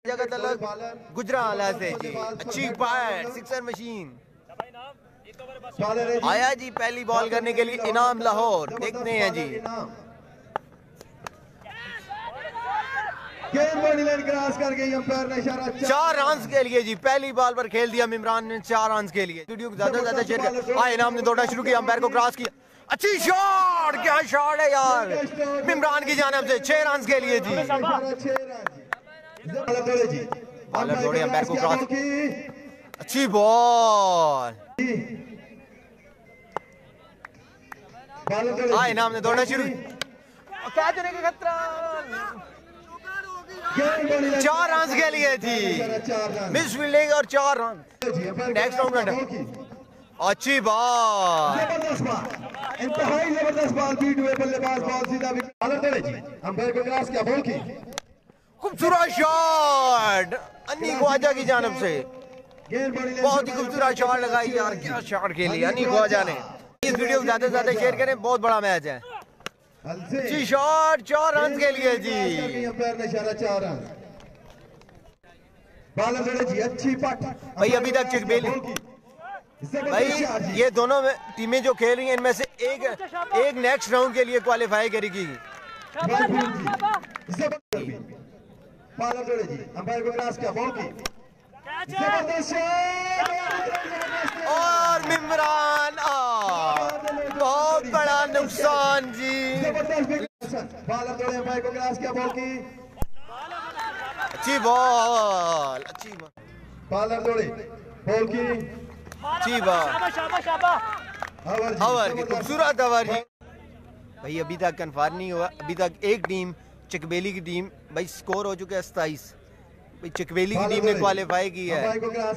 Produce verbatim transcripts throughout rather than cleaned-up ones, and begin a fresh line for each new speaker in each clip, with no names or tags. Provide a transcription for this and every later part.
जगह तलक गुजरावाला से जी अच्छी पार सिक्सर मशीन आया जी। पहली बॉल करने के लिए इनाम लाहौर देखते हैं जी। चार रन के लिए जी पहली बॉल पर खेल दिया इमरान ने चार रन के लिए। वीडियो को ज्यादा ज्यादा शेयर कर। हाँ इनाम ने दौड़ना शुरू किया, अंपायर को क्रॉस किया, अच्छी शॉट, क्या शॉट है यार इमरान की जानिब से, छह रन के लिए जी। बॉलर दौड़े, अंपायर को क्रॉस, अच्छी बॉल। हाँ इनाम ने दौड़ना शुरू, कैच होने का खतरा, चार रन के लिए थी, मिस फील्डिंग और चार रन। नेक्स्ट राउंड अच्छी बॉल,
इंतहाई जबरदस्त बॉल, बीट हुए बल्लेबाज बॉल सीधा बॉलर जी अंपायर को क्रॉस किया, बॉल की
खूबसूरत शॉट अन्नी ख्वाजा की जानिब से, बहुत ही खूबसूरत शॉट लगाई यार, क्या शॉट खेली अन्नी ख्वाजा ने। इस वीडियो को ज्यादा से ज्यादा शेयर करें, बहुत बड़ा मैच है। अच्छी शॉट, चार रन के लिए जी,
अंपायर ने इशारा चार रन। बॉलर जी अच्छी पट
भाई अभी तक चिकबेली भाई ये दोनों टीमें जो खेल रही हैं इनमें से एक एक नेक्स्ट राउंड के लिए क्वालिफाई करेगी। और इमरान बहुत बड़ा नुकसान जी, अच्छी बॉल, अच्छी बॉल,
बॉलर जोड़े बॉल की
अच्छी बॉल, हवर की खूबसूरत हवर जी। भाई अभी तक कन्फर्म नहीं हुआ, अभी तक एक टीम चिकबेली की टीम, भाई स्कोर हो चुका है सताईस, भाई चिकबेली की टीम ने क्वालिफाई की है।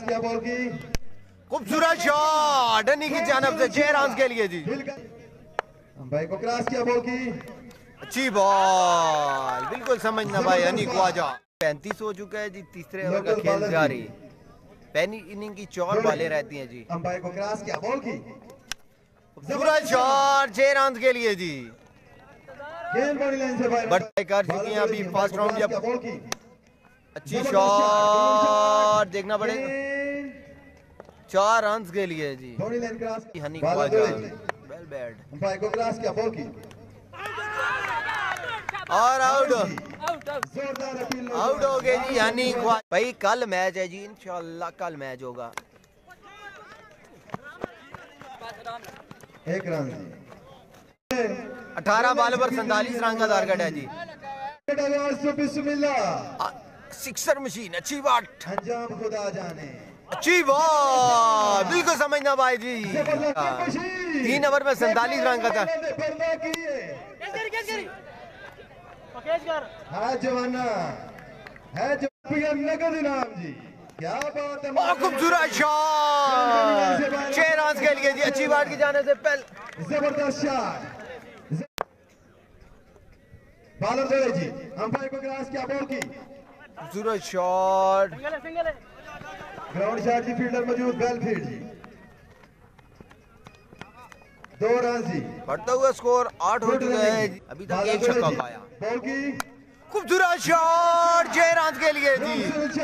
खूबसूरत शॉट अन्नी की जानिब से, छह रन के लिए जी,
भाई को क्रॉस किया, बॉल की
अच्छी बॉल, बिल्कुल समझना भाई अन्नी ख्वाजा। पैंतीस हो चुका है जी, तीसरे ओवर का खेल जारी, पहली इनिंग की चार बॉलें रहती हैं जी।
अंपायर को क्रॉस किया, बॉल की
खूबसूरत शॉट, छह रन के लिए जी,
गेंद बड़ी लाइन से बाहर
बट कर चुकी हैं अभी फर्स्ट राउंड जब।
बॉल की
अच्छी शॉट, देखना पड़ेगा, चार रन के लिए जी,
बड़ी लाइन क्रॉस,
हनी ख्वाजा वेल बैट,
अंपायर को क्रॉस किया, बॉल की
और आउट,
जोरदार अपील,
आउट हो गए जी हनी ख्वाजा। भाई कल मैच है जी, इंशाल्लाह कल मैच होगा।
एक रन,
अठारह बॉल पर सैंतालीस रन का टारगेट है जी।
बिस्मिल्लाह,
सिक्सर मशीन, अच्छी बात,
अंजाम खुदा जाने,
अच्छी बॉल, बिल्कुल समझना भाई जी। तीन ओवर में सैंतालीस रन का था।
है जवाना, है नगद इनाम जी, क्या बात है,
खूबसूरत शॉट, छह रन के लिए जी, अच्छी बात की जाने से पहले
जबरदस्त शॉट, बॉलर जोड़े जी अंपायर को क्रॉस किया, बॉल की
खूबसूरत शॉट,
ग्राउंड शॉट जी, फील्डर मौजूद, वेल फील्ड जी, दो रन जी,
बढ़ता हुआ स्कोर आठ हो चुका है, अभी तक एक छक्का पाया।
बॉल की
खूबसूरत शॉट, छह रन के लिए जी,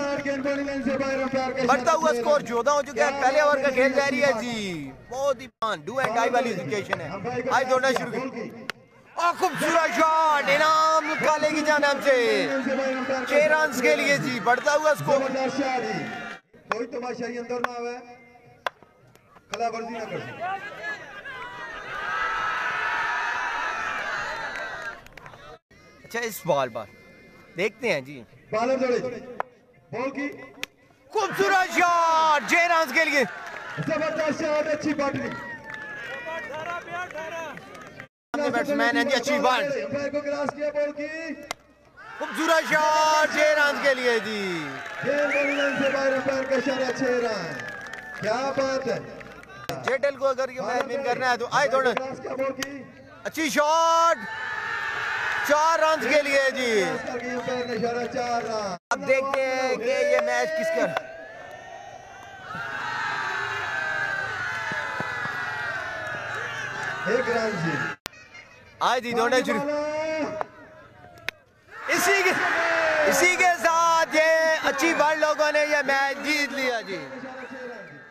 बढ़ता हुआ स्कोर चौदह हो चुका है, पहले ओवर का खेल जारी है जी, बहुत ही डू एंड डाई वाली सिचुएशन है। आज दौड़ना शुरू किया, खूबसूरत शॉट, इनाम काले की जानिब से, छह रन के लिए जी, बढ़ता हुआ स्कोर।
कोई तमाशाई अंदर ना आवे, खिलाफवर्जी ना कर।
अच्छा इस बॉल पर देखते हैं जी,
बॉलर जोड़े बॉल की
खूबसूरत शॉट, छह रन के लिए,
जबरदस्त शॉट, अच्छी बैटिंग,
बैट्समैन है जी, अच्छी बॉल,
अंपायर को क्रॉस किया, बॉल की
खूबसूरत शॉट, छह रन के लिए जी,
से बाहर, अंपायर का इशारा, छह रन, क्या बात है।
जेटल को अगर ये मैच विन करना है तो आए दौड़,
बॉल की
अच्छी शॉट, चार रन के लिए जी।
इशारा, चार रन।
अब देखते हैं कि ये मैच किसका,
एक रन जी,
आज ही दौड़ना शुरू, इसी के इसी के साथ ये पिछली बार लोगों ने ये मैच जीत लिया जी।